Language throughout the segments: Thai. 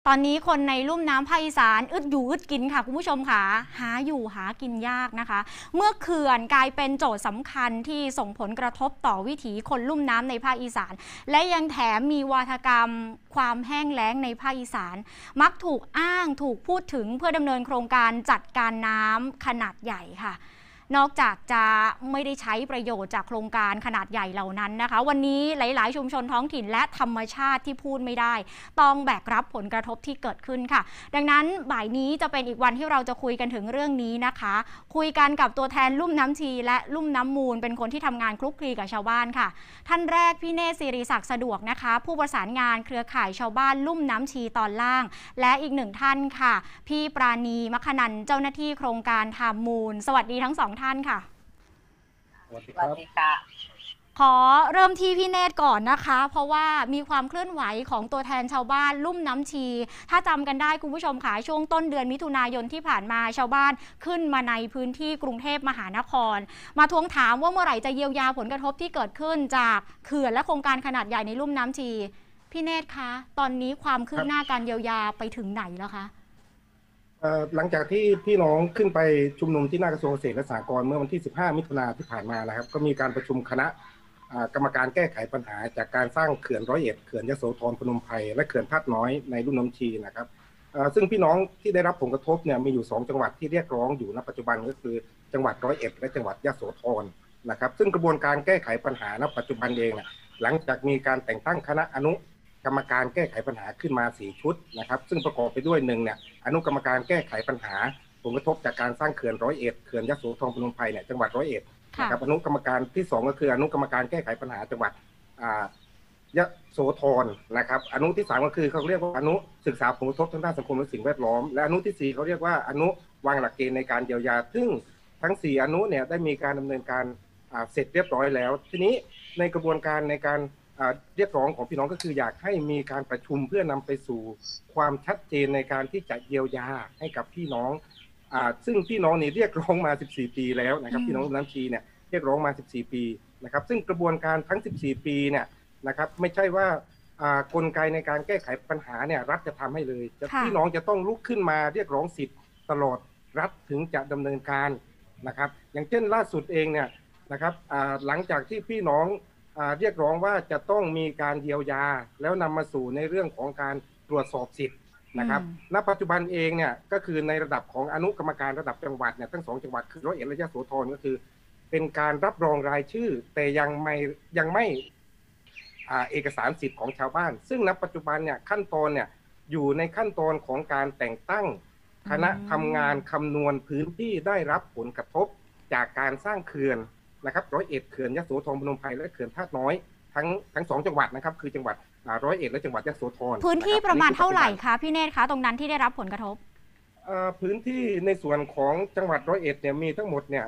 ตอนนี้คนในลุ่มน้ำภาคอีสานอึดอยู่อึดกินค่ะคุณผู้ชมค่ะหาอยู่หากินยากนะคะเมื่อเขื่อนกลายเป็นโจทย์สำคัญที่ส่งผลกระทบต่อวิถีคนลุ่มน้ำในภาคอีสานและยังแถมมีวาทกรรมความแห้งแล้งในภาคอีสานมักถูกอ้างถูกพูดถึงเพื่อดำเนินโครงการจัดการน้ำขนาดใหญ่ค่ะนอกจากจะไม่ได้ใช้ประโยชน์จากโครงการขนาดใหญ่เหล่านั้นนะคะวันนี้หลายๆชุมชนท้องถิ่นและธรรมชาติที่พูดไม่ได้ต้องแบกรับผลกระทบที่เกิดขึ้นค่ะดังนั้นบ่ายนี้จะเป็นอีกวันที่เราจะคุยกันถึงเรื่องนี้นะคะคุยกันกับตัวแทนลุ่มน้ำชีและลุ่มน้ำมูลเป็นคนที่ทำงานคลุกคลีกับชาวบ้านค่ะท่านแรกพี่เนศ ศิริศักดิ์สะดวกนะคะผู้ประสานงานเครือข่ายชาวบ้านลุ่มน้ำชีตอนล่างและอีกหนึ่งท่านค่ะพี่ปราณีมคนันท์เจ้าหน้าที่โครงการทามมูลสวัสดีทั้งสองท่านค่ะสวัสดีค่ะขอเริ่มที่พี่เนตรก่อนนะคะเพราะว่ามีความเคลื่อนไหวของตัวแทนชาวบ้านลุ่มน้ำชีถ้าจำกันได้คุณผู้ชมค่ะช่วงต้นเดือนมิถุนายนที่ผ่านมาชาวบ้านขึ้นมาในพื้นที่กรุงเทพมหานครมาทวงถามว่าเมื่อไหร่จะเยียวยาผลกระทบที่เกิดขึ้นจากเขื่อนและโครงการขนาดใหญ่ในลุ่มน้ำชีพี่เนตรคะตอนนี้ความคืบหน้าการเยียวยาไปถึงไหนแล้วคะหลังจากที่พี่น้องขึ้นไปชุมนุมที่หน้ากระทรวงเกษตรและสหกรณ์เมื่อวันที่15มิถุนายนที่ผ่านมานะครับก็มีการประชุมคณะกรรมการแก้ไขปัญหาจากการสร้างเขื่อนร้อยเอ็ดเขื่อนยโสธรพนมไพรและเขื่อนธาตุน้อยในลุ่มน้ำชีนะครับซึ่งพี่น้องที่ได้รับผลกระทบเนี่ยมีอยู่2จังหวัดที่เรียกร้องอยู่ณปัจจุบันก็คือจังหวัดร้อยเอ็ดและจังหวัดยโสธรนะครับซึ่งกระบวนการแก้ไขปัญหาณปัจจุบันเองเนี่ยหลังจากมีการแต่งตั้งคณะอนุกรรมการแก้ไขปัญหาขึ้นมา4ชุดนะครับซึ่งประกอบไปด้วย1เนี่ยอนุกรรมการแก้ไขปัญหาผลกระทบจากการสร้างเขื่อนร้อยเอ็ดเขื่อนยโสธรพนมไพรเนี่ยจังหวัดร้อยเอ็ดนะครับอนุกรรมการที่2ก็คืออนุกรรมการแก้ไขปัญหาจังหวัดยโสธรนะครับอนุที่3ก็คือเขาเรียกว่าอนุศึกษาผลกระทบทางด้านสังคมและสิ่งแวดล้อมและอนุที่4เขาเรียกว่าอนุวางหลักเกณฑ์ในการเยียวยาซึ่งทั้ง4อนุเนี่ยได้มีการดำเนินการเสร็จเรียบร้อยแล้วทีนี้ในกระบวนการในการเรียกร้องของพี่น้องก็คืออยากให้มีการประชุมเพื่อนำไปสู่ความชัดเจนในการที่จะเยียวยาให้กับพี่น้องซึ่งพี่น้องนี่เรียกร้องมา14ปีแล้วนะครับพี่น้องน้ำชีเนี่ยเรียกร้องมา14ปีนะครับซึ่งกระบวนการทั้ง14ปีเนี่ยนะครับไม่ใช่ว่ากลไกในการแก้ไขปัญหาเนี่ยรัฐจะทำให้เลยพี่น้องจะต้องลุกขึ้นมาเรียกร้องสิทธิ์ตลอดรัฐถึงจะดำเนินการนะครับอย่างเช่นล่าสุดเองเนี่ยนะครับหลังจากที่พี่น้องเรียกร้องว่าจะต้องมีการเยียวยาแล้วนำมาสู่ในเรื่องของการตรวจสอบสิทธิ์นะครับณปัจจุบันเองเนี่ยก็คือในระดับของอนุกรรมการระดับจังหวัดเนี่ยทั้ง2จังหวัดคือร้อยเอ็ดและยโสธรก็คือเป็นการรับรองรายชื่อแต่ยังไม่เอกสารสิทธิ์ของชาวบ้านซึ่งณปัจจุบันเนี่ยขั้นตอนเนี่ยอยู่ในขั้นตอนของการแต่งตั้งคณะทำงานคำนวณพื้นที่ได้รับผลกระทบจากการสร้างเขื่อนนะครับร้อยเอ็ดเขื่อนยโสธรพนมไพรและเขื่อนธาตุน้อยทั้ง2จังหวัดนะครับคือจังหวัดร้อยเอ็ดและจังหวัดยโสธรพื้นที่ประมาณเท่าไหร่คะพี่เนตรคะตรงนั้นที่ได้รับผลกระทบพื้นที่ในส่วนของจังหวัดร้อยเอ็ดเนี่ยมีทั้งหมดเนี่ย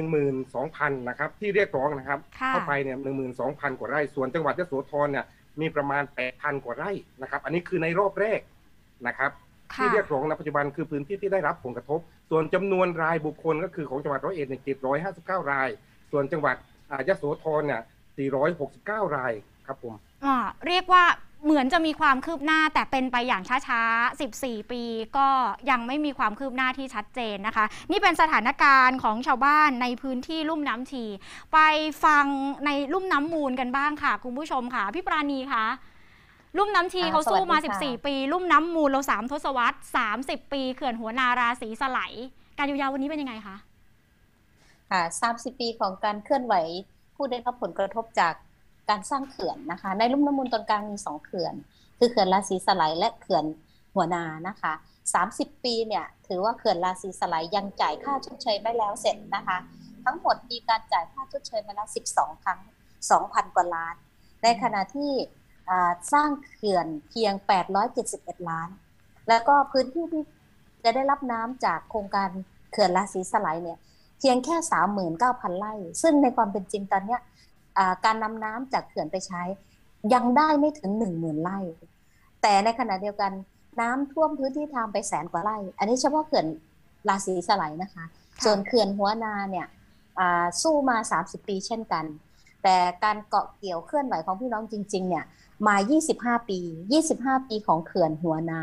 12,000นะครับที่เรียกร้องนะครับเข้าไปเนี่ย12,000 กว่าไร่ส่วนจังหวัดยโสธรเนี่ยมีประมาณ 8,000 กว่าไร่นะครับอันนี้คือในรอบแรกนะครับที่เรียกร้องในปัจจุบันคือพื้นที่ที่ได้รับผลกระทบส่วนจำนวนรายบุคคลก็คือของจังหวัดร้อยเอ็ดเนี่ย759 รายส่วนจังหวัดยโสธรเนี่ย469 รายครับผมเรียกว่าเหมือนจะมีความคืบหน้าแต่เป็นไปอย่างช้าๆ14ปีก็ยังไม่มีความคืบหน้าที่ชัดเจนนะคะนี่เป็นสถานการณ์ของชาวบ้านในพื้นที่ลุ่มน้ำชีไปฟังในลุ่มน้ำมูลกันบ้างค่ะคุณผู้ชมค่ะพี่ปราณีคะลุ่มน้ำชีเขาสู้มา14ปีลุ่มน้ำมูลเรา3 ทศวรรษ30 ปีเขื่อนหัวนาราศีสไลการเยียวยาวันนี้เป็นยังไงคะค่ะ30 ปีของการเคลื่อนไหวผู้ได้รับผลกระทบจากการสร้างเขื่อนนะคะในลุ่มน้ำมูลตอนกลางมี2เขื่อนคือเขื่อนราศีสไลและเขื่อนหัวนานะคะ30 ปีเนี่ยถือว่าเขื่อนราศีสไลยังจ่ายค่าชดเชยไม่แล้วเสร็จนะคะทั้งหมดมีการจ่ายค่าชดเชยมาแล้ว12 ครั้ง 2,000 กว่าล้านในขณะที่สร้างเขื่อนเพียง871 ล้านแล้วก็พื้นที่ที่จะได้รับน้ำจากโครงการเขื่อนราศีสไลเนี่ยเพียงแค่ 39,000 ไร่ซึ่งในความเป็นจริงตอนนี้การนำน้ำจากเขื่อนไปใช้ยังได้ไม่ถึง 10,000 ไร่แต่ในขณะเดียวกันน้ำท่วมพื้นที่ทางไป100,000 กว่าไร่อันนี้เฉพาะเขื่อนราศีสไลนะคะส่วนเขื่อนหัวนาเนี่ยสู้มา30 ปีเช่นกันแต่การเกาะเกี่ยวเคลื่อนไหวของพี่น้องจริงๆเนี่ยมา25 ปีของเขื่อนหัวนา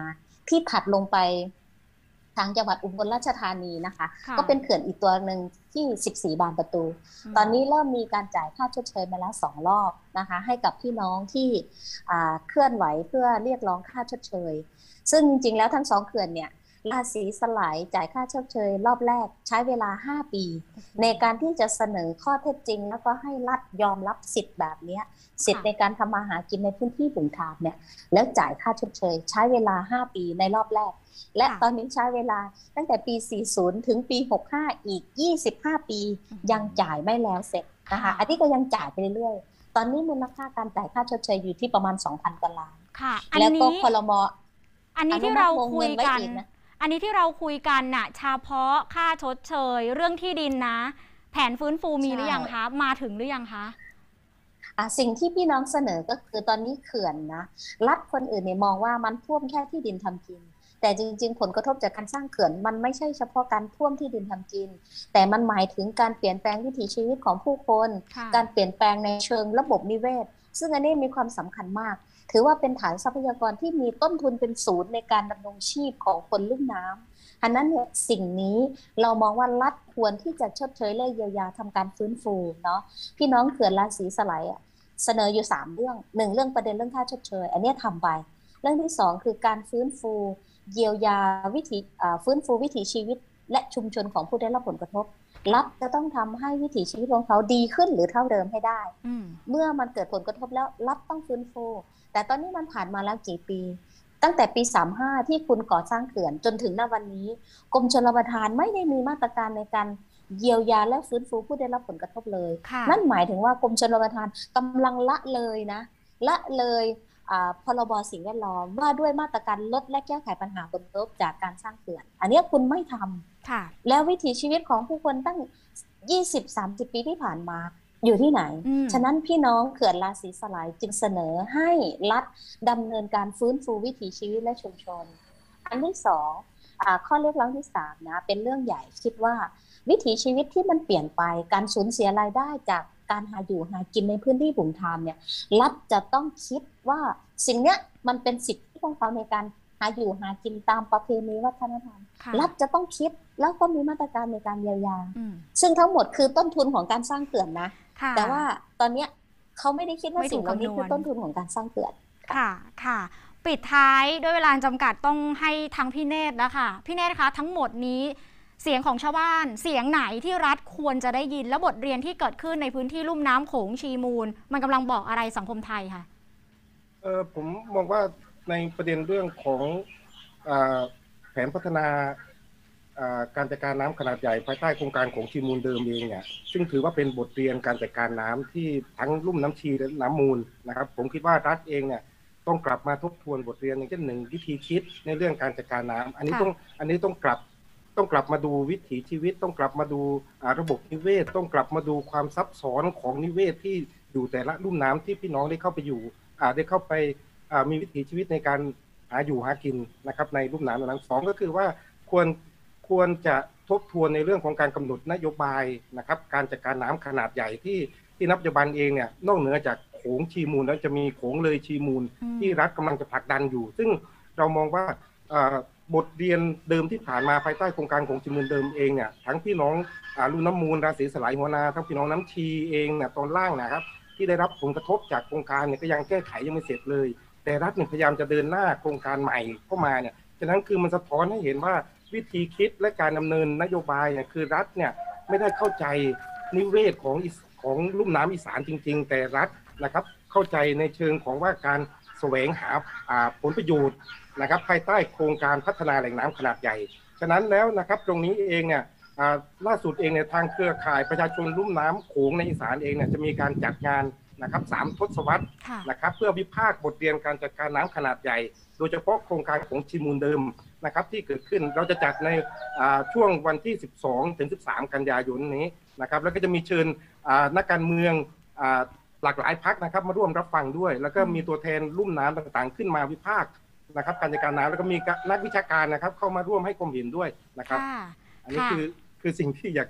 ที่ถัดลงไปทางจังหวัดอุบลราชธานีนะคะค่ะก็เป็นเขื่อนอีกตัวหนึ่งที่14 บานประตู ตอนนี้เริ่มมีการจ่ายค่าชดเชยมาแล้ว2 รอบนะคะให้กับพี่น้องที่เคลื่อนไหวเพื่อเรียกร้องค่าชดเชยซึ่งจริงๆแล้วทั้ง2 เขื่อนเนี่ยราศีสลายจ่ายค่าชดเชยรอบแรกใช้เวลา5 ปีในการที่จะเสนอข้อเท็จจริงแล้วก็ให้รัฐยอมรับสิทธิ์แบบนี้สิทธิ์ในการทำมาหากินในพื้นที่บุงทามเนี่ยแล้วจ่ายค่าชดเชยใช้เวลา5 ปีในรอบแรกและตอนนี้ใช้เวลาตั้งแต่ปี 40 ถึงปี 65 อีก 25 ปียังจ่ายไม่แล้วเสร็จนะคะอันนี้ก็ยังจ่ายไปเรื่อยๆตอนนี้มูลค่าการจ่ายค่าชดเชยอยู่ที่ประมาณ 2,000 กว่าล้านค่ะแล้วก็ครม. อันนี้ที่เราคุยกันอันนี้ที่เราคุยกันน่ะเฉพาะค่าชดเชยเรื่องที่ดินนะแผนฟื้นฟูมีหรือยังคะมาถึงหรือยังคะสิ่งที่พี่น้องเสนอก็คือตอนนี้เขื่อนนะรัฐคนอื่นเนี่ยมองว่ามันท่วมแค่ที่ดินทำกินแต่จริงๆผลกระทบจากการสร้างเขื่อนมันไม่ใช่เฉพาะการท่วมที่ดินทำกินแต่มันหมายถึงการเปลี่ยนแปลงวิถีชีวิตของผู้คนการเปลี่ยนแปลงในเชิงระบบนิเวศซึ่งอันนี้มีความสำคัญมากถือว่าเป็นฐานทรัพยากรที่มีต้นทุนเป็นศูนย์ในการดำรงชีพของคนลุ่มน้ำอันนั้นเนี่ยสิ่งนี้เรามองว่ารัฐควรที่จะชดเชยและเยียวยาทำการฟื้นฟูเนาะพี่น้องเขื่อนราศีสไลด์เสนออยู่3 เรื่อง1เรื่องประเด็นเรื่องค่าชดเชยอันนี้ทำไปเรื่องที่2คือการฟื้นฟูเยียวยาฟื้นฟูวิถีชีวิตและชุมชนของผู้ได้รับผลกระทบรัฐจะต้องทำให้วิถีชีวิตของเขาดีขึ้นหรือเท่าเดิมให้ได้เมื่อมันเกิดผลกระทบแล้วรัฐต้องฟื้นฟูแต่ตอนนี้มันผ่านมาแล้วกี่ปีตั้งแต่ปี35ที่คุณก่อสร้างเขื่อนจนถึงณวันนี้กรมชลประทานไม่ได้มีมาตรการในการเยียวยาและฟื้นฟูผู้ได้รับผลกระทบเลยนั่นหมายถึงว่ากรมชลประทานกำลังละเลยพรบสิ่งแวดล้อมว่าด้วยมาตรการลดและแก้ไขปัญหาผลกระทบจากการสร้างเขื่อนอันนี้คุณไม่ทำแล้ววิถีชีวิตของผู้คนตั้ง 20-30 ปีที่ผ่านมาอยู่ที่ไหนฉะนั้นพี่น้องเขื่อนราศีสไลด์จึงเสนอให้รัฐดำเนินการฟื้นฟูวิถีชีวิตและชุมชนอันที่2ข้อเรียกร้องที่3นะเป็นเรื่องใหญ่คิดว่าวิถีชีวิตที่มันเปลี่ยนไปการสูญเสียรายได้จากการหาอยู่หากินในพื้นที่บุงทามเนี่ยรัฐจะต้องคิดว่าสิ่งเนี้ยมันเป็นสิทธิของเขาในการหาอยู่หากินตามประเพณีวัฒนธรรมรัฐจะต้องคิดแล้วก็มีมาตรการในการเยียวยาซึ่งทั้งหมดคือต้นทุนของการสร้างเขื่อนนะแต่ว่าตอนเนี้ยเขาไม่ได้คิดว่าสิ่งเหล่านี้คือต้นทุนของการสร้างเขื่อนค่ะปิดท้ายด้วยเวลาจำกัดต้องให้ทางพี่เนตรแล้วค่ะพี่เนตรคะทั้งหมดนี้เสียงของชาวบ้านเสียงไหนที่รัฐควรจะได้ยินและบทเรียนที่เกิดขึ้นในพื้นที่ลุ่มน้ำโขงชีมูลมันกำลังบอกอะไรสังคมไทยคะผมมองว่าในประเด็นเรื่องของแผนพัฒนาการจัดการน้ำขนาดใหญ่ภายใต้โครงการของชีมูลเดิมเองเนี่ยซึ่งถือว่าเป็นบทเรียนการจัดการน้ำที่ทั้งลุ่มน้ำชีและน้ำมูลนะครับผมคิดว่ารัฐเองเนี่ยต้องกลับมาทบทวนบทเรียนอย่างเช่น1วิธีคิดในเรื่องการจัดการน้ำอันนี้ต้องกลับมาดูวิถีชีวิตต้องกลับมาดูระบบนิเวศต้องกลับมาดูความซับซ้อนของนิเวศที่อยู่แต่ละลุ่มน้ำที่พี่น้องได้เข้าไปอยู่ได้เข้าไปมีวิถีชีวิตในการหาอยู่หากินนะครับในลุ่มน้ำนั้น2ก็คือว่าควรจะทบทวนในเรื่องของการกำหนดนโยบายนะครับการจัดการน้ำขนาดใหญ่ที่นับปัจจุบันเองเนี่ยนอกเหนือจากโขงชีมูลแล้วจะมีโขงเลยชีมูลที่รัฐกำลังจะผลักดันอยู่ซึ่งเรามองว่าบทเรียนเดิมที่ผ่านมาภายใต้โครงการของชีมูลเดิมเองเนี่ยทั้งพี่น้องลุ่มน้ำมูลราศีสไลด์หัวนาทั้งพี่น้องน้ำชีเองเนี่ยตอนล่างนะครับที่ได้รับผลกระทบจากโครงการเนี่ยก็ยังแก้ไขยังไม่เสร็จเลยแต่รัฐเนี่ยพยายามจะเดินหน้าโครงการใหม่เข้ามาเนี่ยฉะนั้นคือมันสะท้อนให้เห็นว่าวิธีคิดและการดำเนินนโยบายเนี่ยคือรัฐเนี่ยไม่ได้เข้าใจนิเวศของลุ่มน้ำอีสานจริงๆแต่รัฐนะครับเข้าใจในเชิงของว่าการแสวงหาผลประโยชน์นะครับภายใต้โครงการพัฒนาแหล่งน้ำขนาดใหญ่ฉะนั้นแล้วนะครับตรงนี้เองเนี่ยล่าสุดเองเนี่ยทางเครือข่ายประชาชนลุ่มน้ำโขงในอีสานเองเนี่ยจะมีการจัดงานนะครับ3 ทศวรรษนะครับเพื่อวิพากษ์บทเรียนการจัดการน้ำขนาดใหญ่โดยเฉพาะโครงการของชีมูลเดิมนะครับที่เกิดขึ้นเราจะจัดในช่วงวันที่12 ถึง 13 กันยายนนี้นะครับแล้วก็จะมีเชิญนักการเมืองหลากหลายพรรคนะครับมาร่วมรับฟังด้วยแล้วก็มีตัวแทนลุ่มน้ำต่างๆขึ้นมาวิพากษ์นะครับการจัดการน้ำแล้วก็มีนักวิชาการนะครับเข้ามาร่วมให้ความเห็นด้วยนะครับอันนี้คือสิ่งที่อยากจะ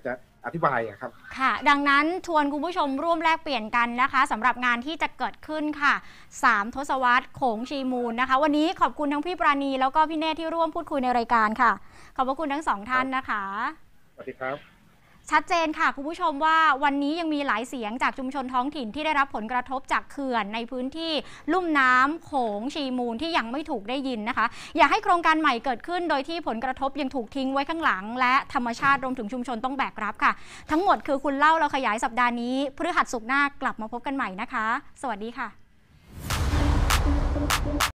อธิบายครับค่ะดังนั้นชวนคุณผู้ชมร่วมแลกเปลี่ยนกันนะคะสำหรับงานที่จะเกิดขึ้นค่ะ3 ทศวรรษโขงชีมูลนะคะวันนี้ขอบคุณทั้งพี่ปราณีแล้วก็พี่เนธที่ร่วมพูดคุยในรายการค่ะขอบพระคุณทั้งสองท่านนะคะสวัสดีครับชัดเจนค่ะคุณผู้ชมว่าวันนี้ยังมีหลายเสียงจากชุมชนท้องถิ่นที่ได้รับผลกระทบจากเขื่อนในพื้นที่ลุ่มน้ำโขงชีมูลที่ยังไม่ถูกได้ยินนะคะอยากให้โครงการใหม่เกิดขึ้นโดยที่ผลกระทบยังถูกทิ้งไว้ข้างหลังและธรรมชาติรวมถึงชุมชนต้องแบกรับค่ะทั้งหมดคือคุณเล่าเราขยายสัปดาห์นี้พฤหัสศุกร์หน้ากลับมาพบกันใหม่นะคะสวัสดีค่ะ